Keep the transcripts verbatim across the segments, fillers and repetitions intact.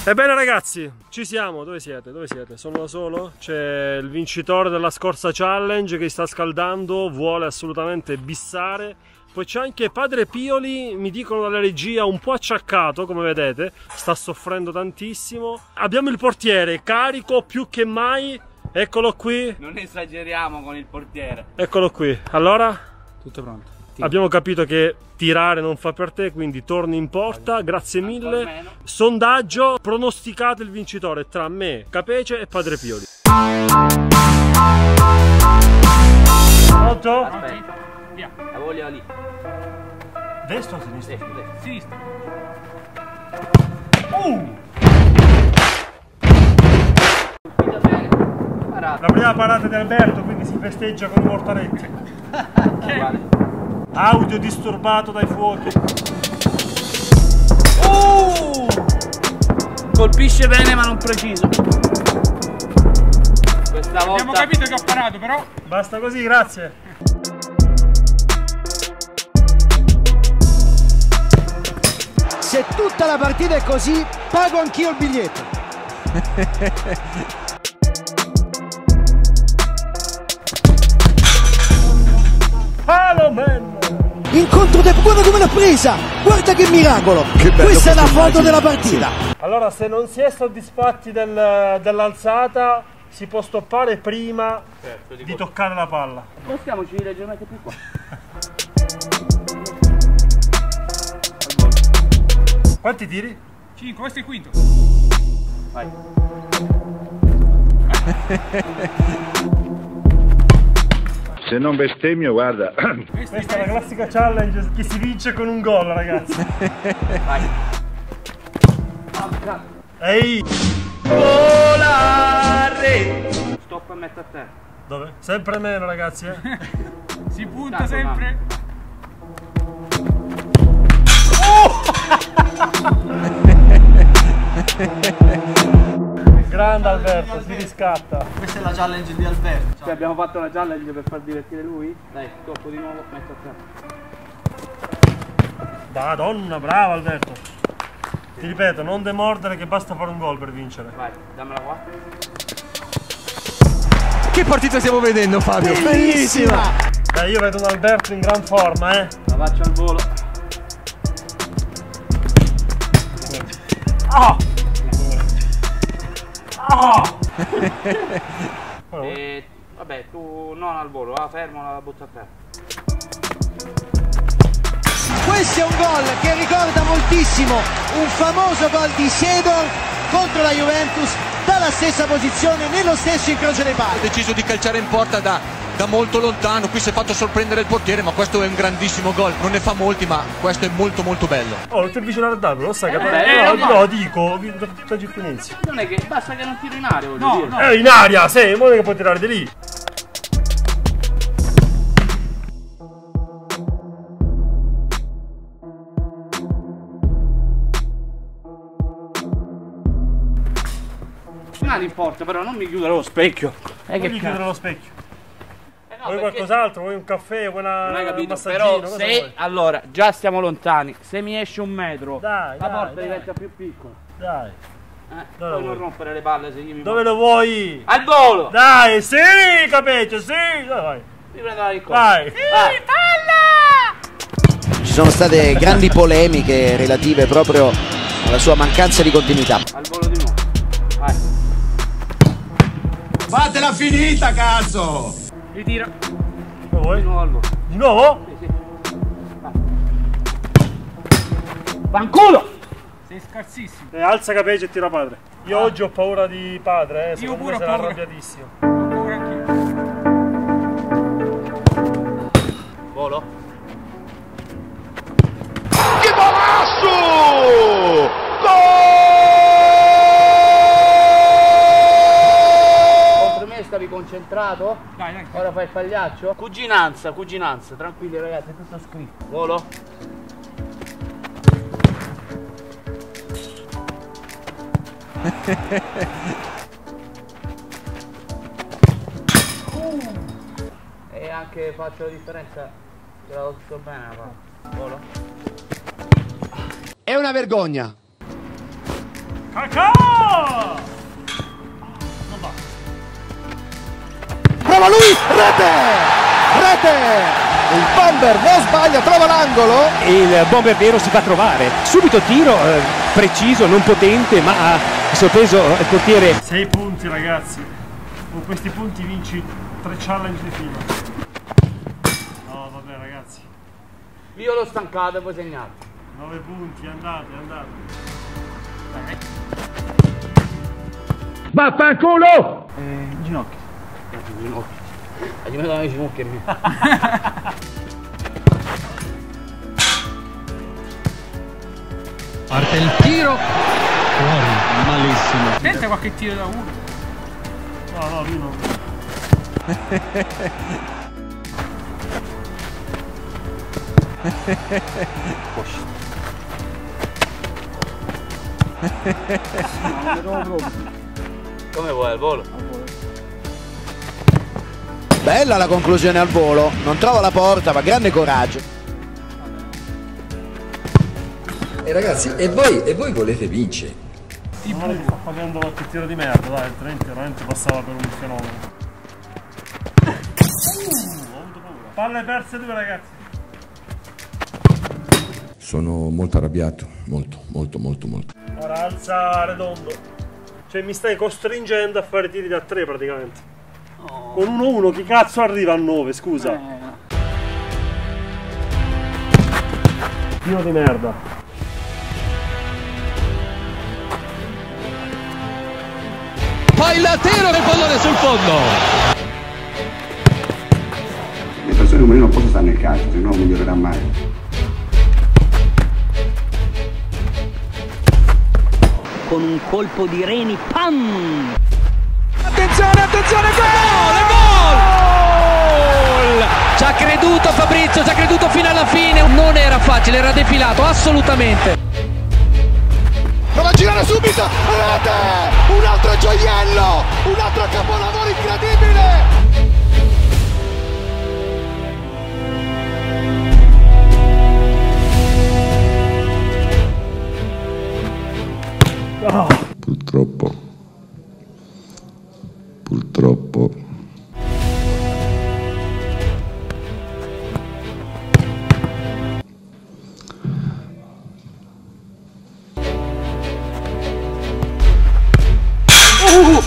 Ebbene ragazzi, ci siamo, dove siete? Dove siete? Sono da solo? C'è il vincitore della scorsa challenge che sta scaldando, vuole assolutamente bissare. Poi c'è anche Padre Pioli, mi dicono dalla regia, un po' acciaccato, come vedete, sta soffrendo tantissimo. Abbiamo il portiere, carico più che mai, eccolo qui. Non esageriamo con il portiere. Eccolo qui, allora? Tutto pronto. Abbiamo capito che tirare non fa per te, quindi torni in porta, grazie mille. Sondaggio, pronosticate il vincitore tra me, Capece e Padre Pioli. Pronto? Aspetta, via. La voglio lì. Destra o sinistra? Destra, destra. Sinistra. Uh! Parata. La prima parata di Alberto, quindi si festeggia con i mortaretti. Uguale. Audio disturbato dai fuochi. Uh! Colpisce bene ma non preciso. Questa volta abbiamo capito che ho parato, però. Basta così, grazie. Se tutta la partita è così, pago anch'io il biglietto. Hello man! Incontro del... Guarda come l'ha presa! Guarda che miracolo! Che questa è la foto della partita. Allora, se non si è soddisfatti del, dell'alzata, si può stoppare prima certo, di toccare la palla. Spostiamoci leggermente più qua. Quanti tiri? cinque, questo è il quinto. Vai. Se non bestemmio, guarda. Questa è la classica challenge che si vince con un gol, ragazzi. Vai. Ehi! Volare! Stop e metto a terra. Dove? Sempre meno, ragazzi, eh? Si punta Tanto, sempre. Grande Alberto, si riscatta. Questa è la challenge di Alberto. Cioè, abbiamo fatto una challenge per far divertire lui? Dai, tocco di nuovo, metto a terra. Madonna, bravo Alberto. Ti ripeto, non demordere che basta fare un gol per vincere. Vai, dammela qua. Che partita stiamo vedendo, Fabio? Bellissima! Dai, io vedo un Alberto in gran forma, eh. La faccio al volo. Oh! Oh! E vabbè, tu non al volo, va fermo, la butto a terra. Questo è un gol che ricorda moltissimo un famoso gol di Sedor contro la Juventus dalla stessa posizione, nello stesso incrocio dei pali. Ha deciso di calciare in porta da, da molto lontano, qui si è fatto sorprendere il portiere, ma questo è un grandissimo gol. Non ne fa molti, ma questo è molto molto bello. Oh, non ti avvicinare al tavolo, lo sai che... Eh, no, no, no, dico, da Gittinensi. Non è che basta che non tiro in aria, voglio No, dire. no. Eh, in aria, sei, non è che puoi tirare di lì. Non importa, però non mi chiudere lo specchio. Non Eh, che gli chiudere lo specchio. Eh no, Vuoi perché- qualcos'altro? Vuoi un caffè? Vuoi una, Non hai un capito, massaggino? però Cosa se vuoi? allora già stiamo lontani, se mi esce un metro, Dai, la dai, porta dai. diventa più piccola. Dai, Eh, Dove poi vuoi? non rompere le palle se io mi dove lo vuoi? al volo! Dai, sì, capito, sì, dai, vai. Mi prendo la ricorda. Vai. Vai. Ci sono state grandi polemiche relative proprio alla sua mancanza di continuità. Al volo di nuovo. Vai. Fatela finita, cazzo! Ritira. Lo vuoi? Di nuovo al volo. Di nuovo? Sì, sì. Vai. Fanculo! Sei scarsissimo. Eh, alza Capece e tira Padre. Io oggi ho paura di Padre, eh, secondo pure me ho sarà paura. arrabbiatissimo. Ho paura anch'io. Volo. Che golasso! Contro me stavi concentrato? Dai, dai. Ora fai il pagliaccio? Cuginanza, cuginanza, tranquilli ragazzi, è tutto scritto. Volo. E anche faccio la differenza, te la so bene la palla. Volo. È una vergogna. Kakà! Non va. Prova lui, rete! Rete! Il bomber non sbaglia, trova l'angolo. Il bomber nero si fa trovare. Subito tiro, eh, preciso, non potente, ma ha sorpreso il portiere. sei punti ragazzi. Con questi punti vinci tre challenge di fila. No, vabbè ragazzi. Io l'ho stancato e voi segnate. nove punti, andate, andate. Dai. Vaffanculo! Eh, ginocchio. Ginocchio. Ah, gli mettono le ginocchia e me. Parte il tiro. Fuori, malissimo. Tenta qualche tiro da uno. No, no, lui non. Come vuoi al volo? Bella la conclusione al volo, non trova la porta, ma grande coraggio. E ragazzi, e voi, e voi volete vincere? Non sta pagando qualche tiro di merda, dai, altrimenti veramente passava per un fenomeno. Uh, ho avuto paura. Palle perse due ragazzi. Sono molto arrabbiato, molto, molto, molto, molto. Ora alza redondo. Cioè mi stai costringendo a fare tiri da tre praticamente. Oh. Con uno uno chi cazzo arriva a nove, scusa? Eh. Tiro di merda. Fa il tiro del pallone sul fondo. Le persone come io non possono stare nel calcio, se no non migliorerà mai. Con un colpo di reni, pam! Attenzione, attenzione, gol! Gol! Ci ha creduto Fabrizio, ci ha creduto fino alla fine. Non era facile, era defilato, assolutamente. Prova a girare subito, rete! Un altro gioiello, un altro capolavoro incredibile! Oh. Purtroppo, purtroppo. Uh!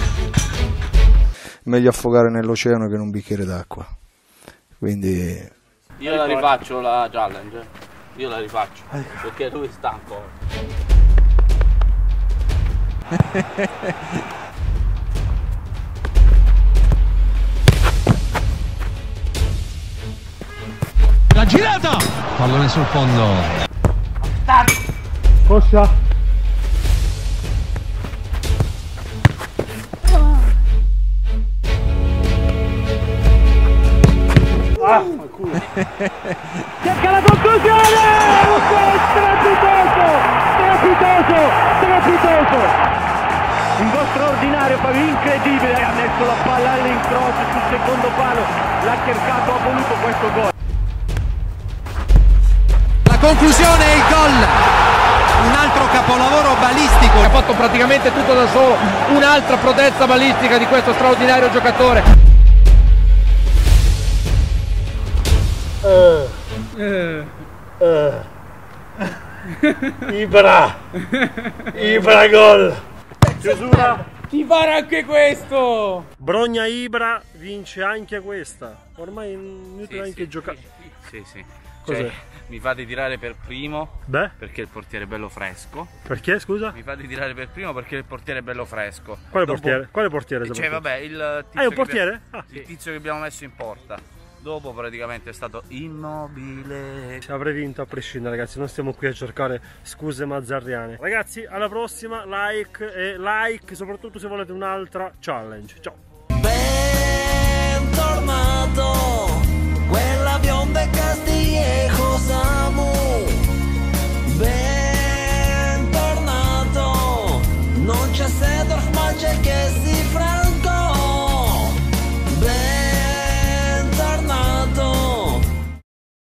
Meglio affogare nell'oceano che in un bicchiere d'acqua. Quindi io la rifaccio la challenge. Io la rifaccio. Perché lui sta ancora. La girata! Pallone sul fondo. Coscia. Ah, culo. Cerca la conclusione! Strepitoso! Strepitoso! Strepitoso! Un gol straordinario, Fabio, incredibile, ha messo la palla all'incrocio sul secondo palo, l'ha cercato, ha voluto questo gol. La conclusione è il gol, un altro capolavoro balistico. Ha fatto praticamente tutto da solo, un'altra prodezza balistica di questo straordinario giocatore. Uh. Uh. Uh. Ibra! Ibra gol! Chiusura! Ti farà anche questo! Brogna Ibra vince anche questa. Ormai è inutile Sì, anche sì, giocare. Sì, sì. Cos'è? Cioè, mi fate tirare per primo. Beh? Perché il portiere è bello fresco. Perché scusa? Mi fate tirare per primo perché il portiere è bello fresco. Quale Dopo... portiere? Quale portiere? Cioè soprattutto? vabbè, il tizio Ah, è un che portiere? abbiamo... Ah, il sì. tizio che abbiamo messo in porta. Dopo praticamente è stato immobile. Avrei vinto a prescindere ragazzi, non stiamo qui a cercare scuse mazzarriane. Ragazzi, alla prossima, like e like soprattutto se volete un'altra challenge. Ciao!